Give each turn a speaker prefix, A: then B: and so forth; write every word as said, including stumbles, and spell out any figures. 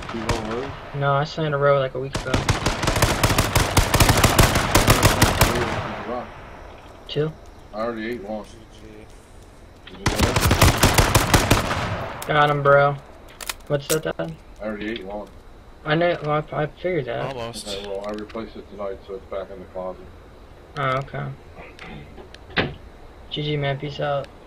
A: You on road?
B: No, I signed a row like a week ago. Two?
A: I already ate one.
C: G G.
A: Did you know that?
B: Got him, bro. What's that, Dad?
A: I already ate one.
B: I know, well, I, I figured that.
C: Almost.
A: Okay, well, I replaced it tonight, so it's back in the closet.
B: Oh, okay. G G, man. Peace out.